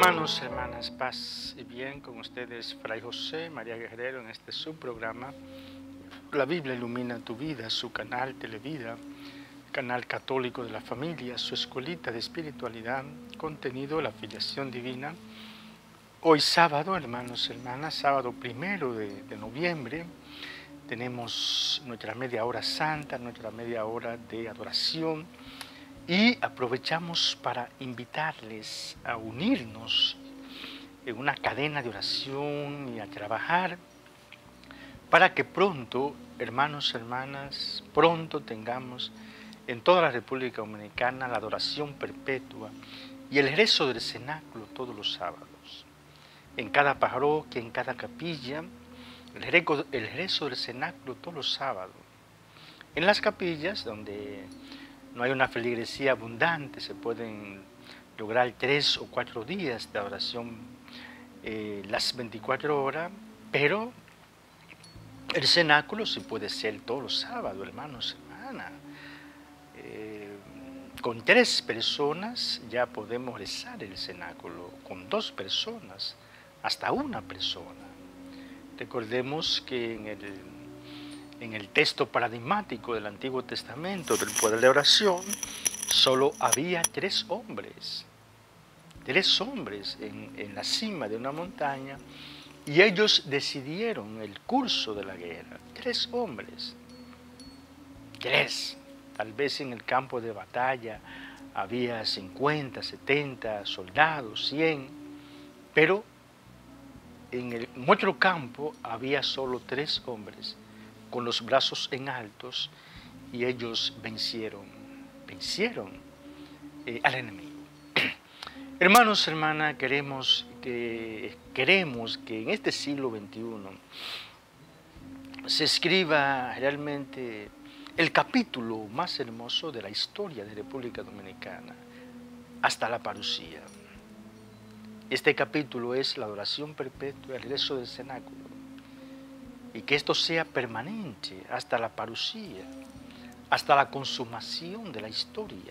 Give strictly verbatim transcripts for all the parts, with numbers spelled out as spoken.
Hermanos, hermanas, paz y bien con ustedes, Fray José María Guerrero, en este subprograma La Biblia ilumina tu vida, su canal Televida, canal católico de la familia, su escuelita de espiritualidad, contenido La Filiación Divina. Hoy sábado, hermanos, hermanas, sábado primero de, de noviembre, tenemos nuestra media hora santa, nuestra media hora de adoración, y aprovechamos para invitarles a unirnos en una cadena de oración y a trabajar para que pronto, hermanos, hermanas, pronto tengamos en toda la República Dominicana la adoración perpetua y el rezo del cenáculo todos los sábados. En cada parroquia, en cada capilla, el rezo del cenáculo todos los sábados. En las capillas, donde no hay una feligresía abundante, se pueden lograr tres o cuatro días de oración eh, las veinticuatro horas, pero el cenáculo sí puede ser todos los sábados, hermanos, hermanas. Eh, con tres personas ya podemos rezar el cenáculo, con dos personas, hasta una persona. Recordemos que en el En el texto paradigmático del Antiguo Testamento del poder de oración, solo había tres hombres, tres hombres en, en la cima de una montaña, y ellos decidieron el curso de la guerra. Tres hombres, tres. Tal vez en el campo de batalla había cincuenta, setenta soldados, cien, pero en, el, en otro campo había solo tres hombres, con los brazos en altos, y ellos vencieron, vencieron eh, al enemigo. Hermanos, hermanas, queremos que, queremos que en este siglo veintiuno se escriba realmente el capítulo más hermoso de la historia de República Dominicana, hasta la parucía. Este capítulo es la adoración perpetua y el rezo del cenáculo. Y que esto sea permanente hasta la parucía, hasta la consumación de la historia.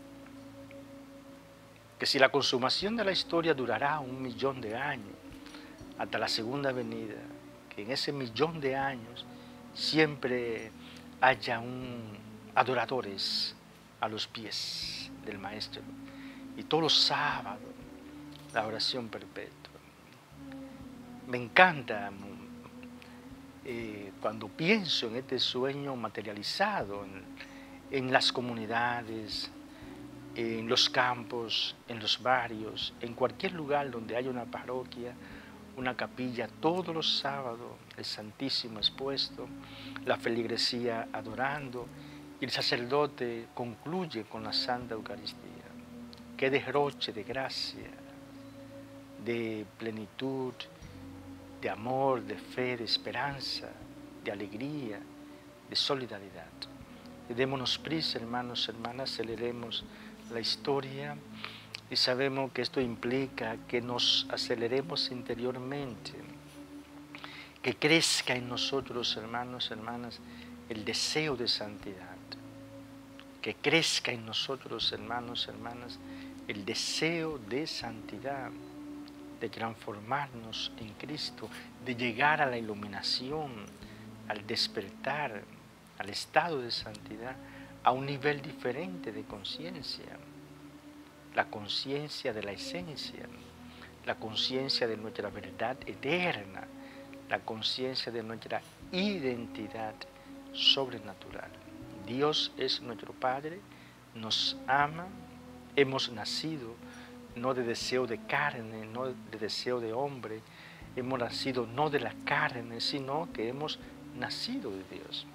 Que si la consumación de la historia durará un millón de años, hasta la segunda venida, que en ese millón de años siempre haya un adoradores a los pies del Maestro. Y todos los sábados, la oración perpetua. Me encanta Eh, cuando pienso en este sueño materializado en, en las comunidades, en los campos, en los barrios, en cualquier lugar donde haya una parroquia, una capilla, todos los sábados el Santísimo expuesto, la feligresía adorando, y el sacerdote concluye con la Santa Eucaristía. Qué derroche de gracia, de plenitud, de amor, de fe, de esperanza, de alegría, de solidaridad. Y démonos prisa, hermanos, hermanas, aceleremos la historia, y sabemos que esto implica que nos aceleremos interiormente, que crezca en nosotros, hermanos, hermanas, el deseo de santidad, que crezca en nosotros, hermanos, hermanas, el deseo de santidad, de transformarnos en Cristo, de llegar a la iluminación, al despertar, al estado de santidad, a un nivel diferente de conciencia, la conciencia de la esencia, la conciencia de nuestra verdad eterna, la conciencia de nuestra identidad sobrenatural. Dios es nuestro Padre, nos ama, hemos nacido no de deseo de carne, no de deseo de hombre, hemos nacido no de la carne, sino que hemos nacido de Dios.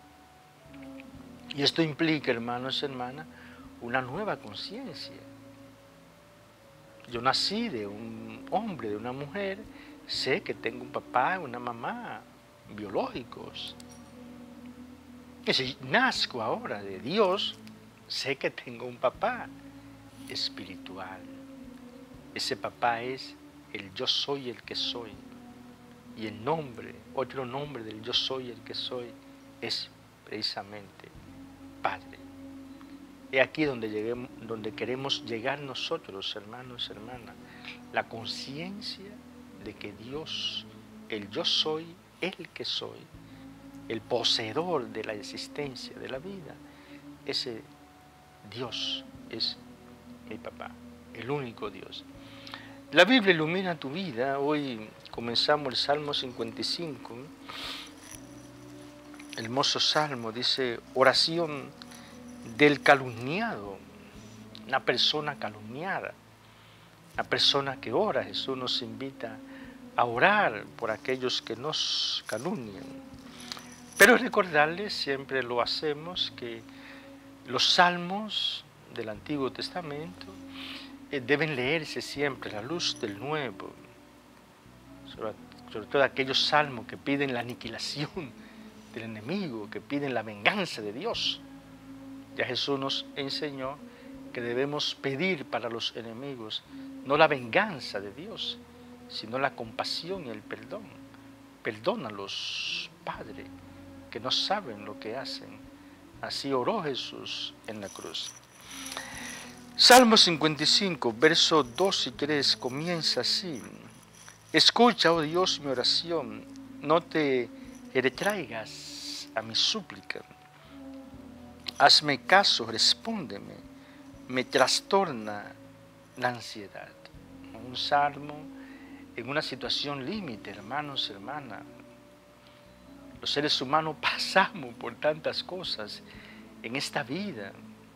Y esto implica, hermanos y hermanas, una nueva conciencia. Yo nací de un hombre, de una mujer, sé que tengo un papá y una mamá biológicos. Y si nazco ahora de Dios, sé que tengo un papá espiritual. Ese papá es el yo soy el que soy. Y el nombre, otro nombre del yo soy el que soy, es precisamente Padre. Es aquí donde, lleguemos, donde queremos llegar nosotros, hermanos, hermanas. La conciencia de que Dios, el yo soy, el que soy, el poseedor de la existencia, de la vida, ese Dios es mi papá, el único Dios. La Biblia ilumina tu vida. Hoy comenzamos el Salmo cincuenta y cinco. El hermoso Salmo dice, oración del calumniado, una persona calumniada, una persona que ora. Jesús nos invita a orar por aquellos que nos calumnian. Pero recordarles, siempre lo hacemos, que los salmos del Antiguo Testamento eh, deben leerse siempre a la luz del Nuevo, sobre, sobre todo aquellos salmos que piden la aniquilación del enemigo, que piden la venganza de Dios. Ya Jesús nos enseñó que debemos pedir para los enemigos no la venganza de Dios, sino la compasión y el perdón. Perdónalos, Padre, que no saben lo que hacen. Así oró Jesús en la cruz. Salmo cincuenta y cinco, verso dos y tres, comienza así. Escucha, oh Dios, mi oración, no te retraigas a mi súplica. Hazme caso, respóndeme, me trastorna la ansiedad. Un salmo en una situación límite, hermanos, hermanas. Los seres humanos pasamos por tantas cosas en esta vida.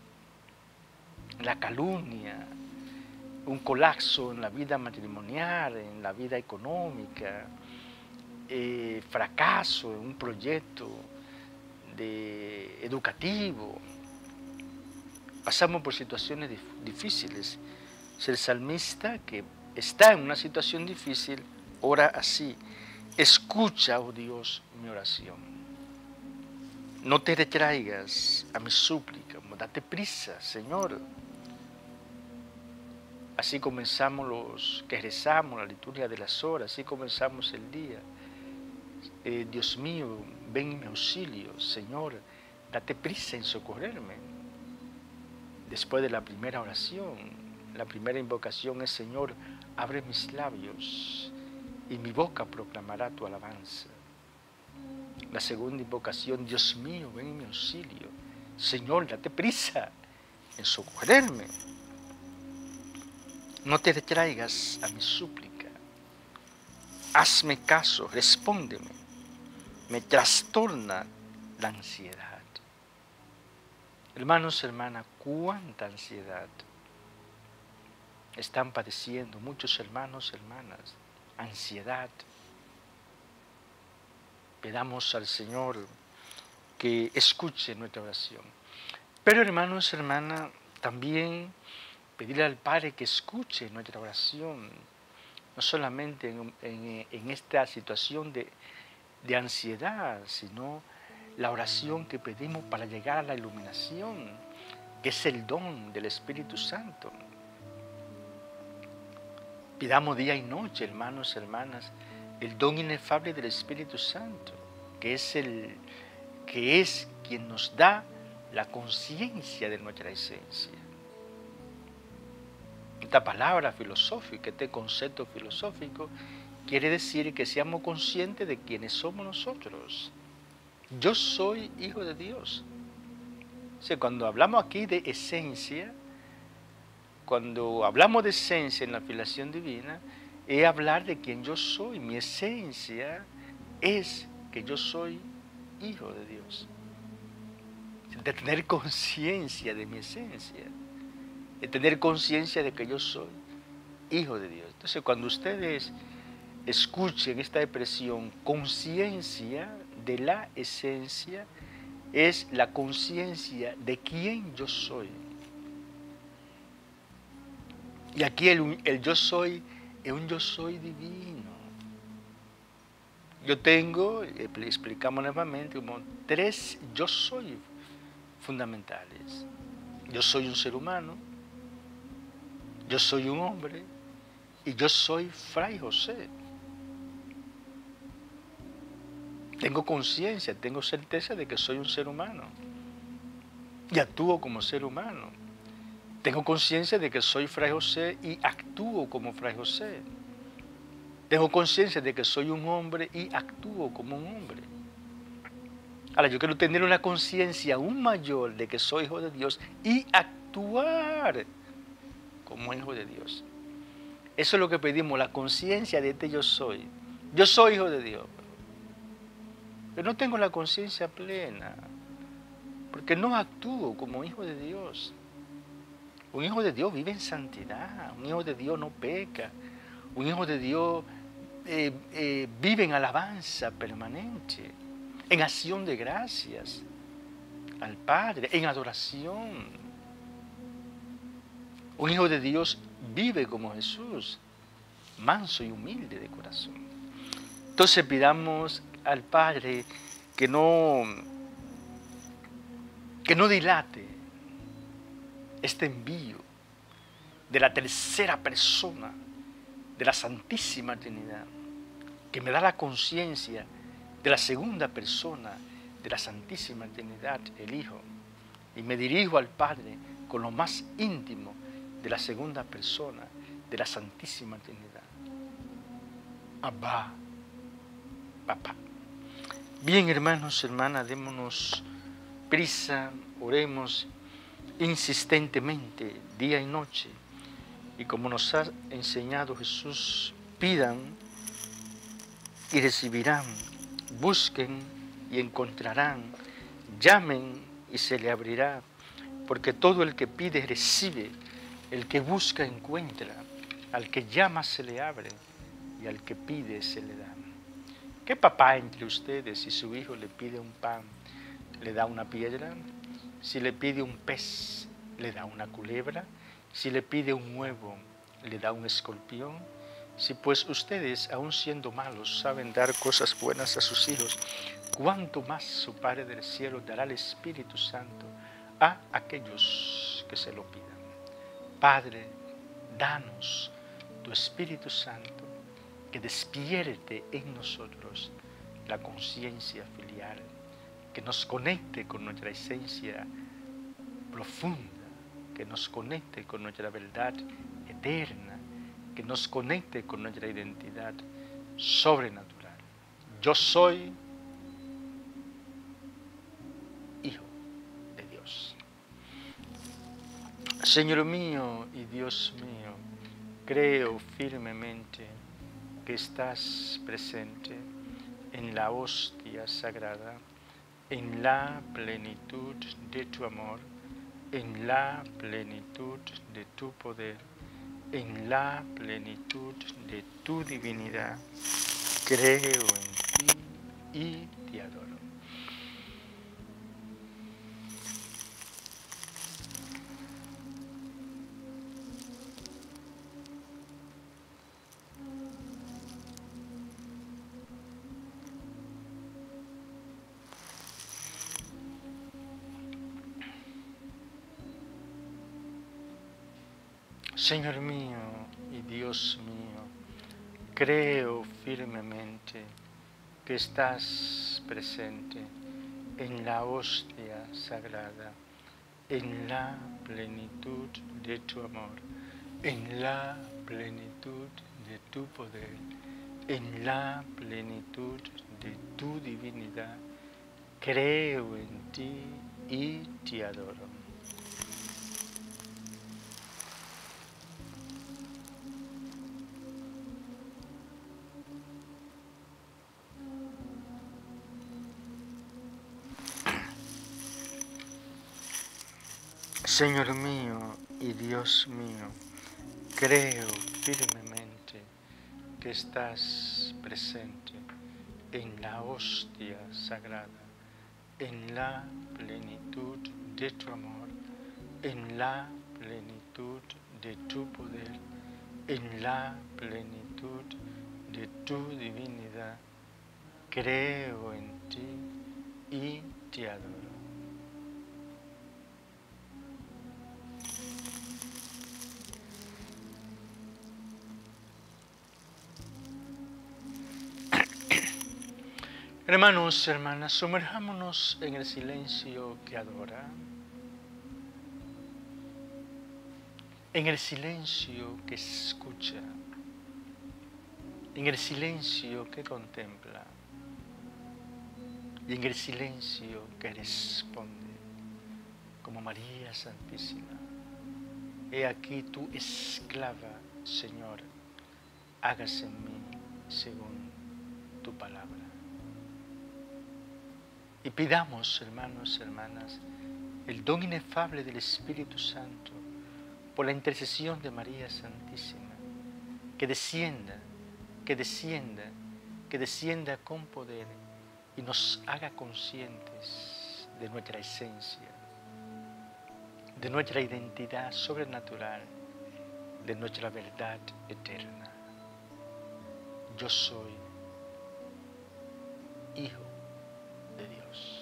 La calumnia, un colapso en la vida matrimonial, en la vida económica, eh, fracaso en un proyecto de educativo. Pasamos por situaciones difíciles. El salmista, que está en una situación difícil, ora así: escucha, oh Dios, mi oración. No te retraigas a mi súplica, date prisa, Señor. Así comenzamos los que rezamos la liturgia de las horas, así comenzamos el día. Eh, Dios mío, ven en mi auxilio, Señor, date prisa en socorrerme. Después de la primera oración, la primera invocación es: Señor, abre mis labios y mi boca proclamará tu alabanza. La segunda invocación: Dios mío, ven en mi auxilio, Señor, date prisa en socorrerme. No te retraigas a mi súplica. Hazme caso, respóndeme. Me trastorna la ansiedad. Hermanos, hermanas, cuánta ansiedad están padeciendo muchos hermanos, hermanas. Ansiedad. Pedamos al Señor que escuche nuestra oración. Pero, hermanos, hermanas, también pedirle al Padre que escuche nuestra oración, no solamente en, en, en esta situación de, de ansiedad, sino la oración que pedimos para llegar a la iluminación, que es el don del Espíritu Santo. Pidamos día y noche, hermanos, hermanas, el don inefable del Espíritu Santo, que es, el, que es quien nos da la conciencia de nuestra esencia. Esta palabra filosófica, este concepto filosófico, quiere decir que seamos conscientes de quiénes somos nosotros. Yo soy hijo de Dios. O sea, cuando hablamos aquí de esencia, cuando hablamos de esencia en la filiación divina, es hablar de quién yo soy. Mi esencia es que yo soy hijo de Dios. De tener conciencia de mi esencia. De tener conciencia de que yo soy hijo de Dios. Entonces, cuando ustedes escuchen esta expresión, conciencia de la esencia, es la conciencia de quién yo soy. Y aquí el, el yo soy es un yo soy divino. Yo tengo, explicamos nuevamente, como tres yo soy fundamentales. Yo soy un ser humano, yo soy un hombre y yo soy Fray José. Tengo conciencia, tengo certeza de que soy un ser humano. y actúo como ser humano. Tengo conciencia de que soy Fray José y actúo como Fray José. Tengo conciencia de que soy un hombre y actúo como un hombre. Ahora, yo quiero tener una conciencia aún mayor de que soy hijo de Dios y actuar como hijo de Dios. Eso es lo que pedimos, la conciencia de este yo soy. Yo soy hijo de Dios. Pero no tengo la conciencia plena, porque no actúo como hijo de Dios. Un hijo de Dios vive en santidad, un hijo de Dios no peca, un hijo de Dios eh, eh, vive en alabanza permanente, en acción de gracias al Padre, en adoración. Un hijo de Dios vive como Jesús, manso y humilde de corazón. Entonces pidamos al Padre que no, que no dilate este envío de la tercera persona de la Santísima Trinidad, que me da la conciencia de la segunda persona de la Santísima Trinidad, el Hijo, y me dirijo al Padre con lo más íntimo de la segunda persona de la Santísima Trinidad. Abba, papá. Bien, hermanos, hermanas, démonos prisa, oremos insistentemente, día y noche, y como nos ha enseñado Jesús, pidan y recibirán, busquen y encontrarán, llamen y se le abrirá, porque todo el que pide recibe, el que busca encuentra, al que llama se le abre y al que pide se le da. ¿Qué papá entre ustedes, si su hijo le pide un pan, le da una piedra? Si le pide un pez, le da una culebra. Si le pide un huevo, le da un escorpión. Si pues ustedes, aun siendo malos, saben dar cosas buenas a sus hijos, ¿cuánto más su Padre del cielo dará el Espíritu Santo a aquellos que se lo pidan? Padre, danos tu Espíritu Santo, que despierte en nosotros la conciencia filial, que nos conecte con nuestra esencia profunda, que nos conecte con nuestra verdad eterna, que nos conecte con nuestra identidad sobrenatural. Yo soy hijo de Dios. Señor mío y Dios mío, creo firmemente que estás presente en la hostia sagrada, en la plenitud de tu amor, en la plenitud de tu poder, en la plenitud de tu divinidad. Creo en ti y te adoro. Señor mío y Dios mío, creo firmemente que estás presente en la hostia sagrada, en la plenitud de tu amor, en la plenitud de tu poder, en la plenitud de tu divinidad. Creo en ti y te adoro. Señor mío y Dios mío, creo firmemente que estás presente en la hostia sagrada, en la plenitud de tu amor, en la plenitud de tu poder, en la plenitud de tu divinidad. Creo en ti y te adoro. Hermanos, hermanas, sumerjámonos en el silencio que adora. en el silencio que escucha, en el silencio que contempla y en el silencio que responde, como María Santísima. He aquí tu esclava, Señor, hágase en mí según tu palabra. Y pidamos, hermanos y hermanas, el don inefable del Espíritu Santo, por la intercesión de María Santísima, que descienda, que descienda, que descienda con poder y nos haga conscientes de nuestra esencia, de nuestra identidad sobrenatural, de nuestra verdad eterna. Yo soy hijo de Dios.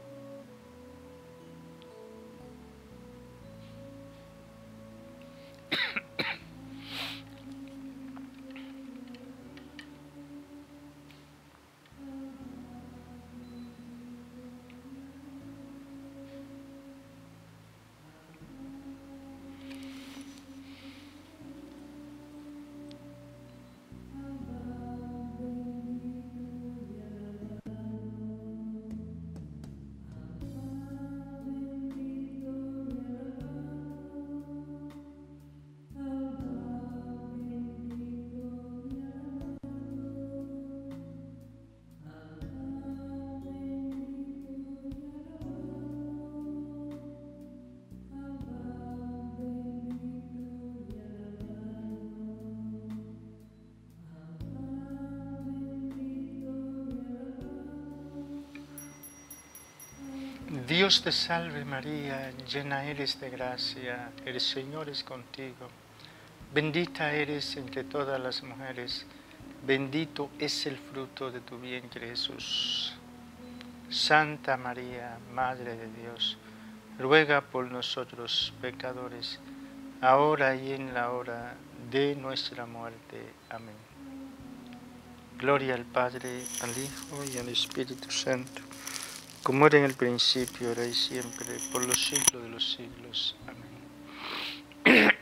Dios te salve María, llena eres de gracia, el Señor es contigo. Bendita eres entre todas las mujeres, bendito es el fruto de tu vientre Jesús. Santa María, Madre de Dios, ruega por nosotros pecadores, ahora y en la hora de nuestra muerte. Amén. Gloria al Padre, al Hijo y al Espíritu Santo, como era en el principio, ahora y siempre, por los siglos de los siglos. Amén.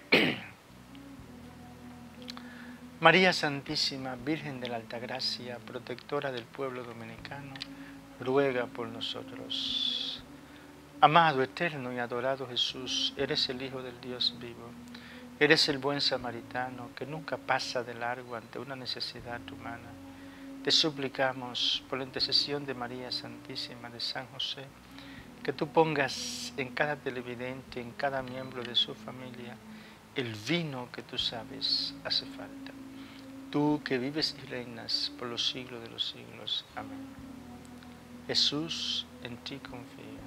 María Santísima, Virgen de la Altagracia, protectora del pueblo dominicano, ruega por nosotros. Amado, eterno y adorado Jesús, eres el Hijo del Dios vivo. Eres el buen samaritano que nunca pasa de largo ante una necesidad humana. Te suplicamos, por la intercesión de María Santísima, de San José, que tú pongas en cada televidente, en cada miembro de su familia, el vino que tú sabes hace falta. Tú que vives y reinas por los siglos de los siglos. Amén. Jesús, en ti confío.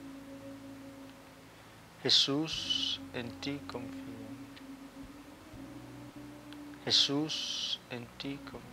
Jesús, en ti confío. Jesús, en ti confío.